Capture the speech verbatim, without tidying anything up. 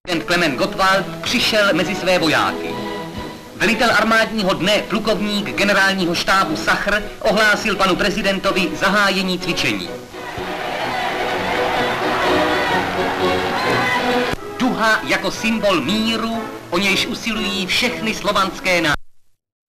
Klement Gottwald přišel mezi své vojáky. Velitel armádního dne, plukovník generálního štábu Sachr, ohlásil panu prezidentovi zahájení cvičení. Duha jako symbol míru, o nějž usilují všechny slovanské národy.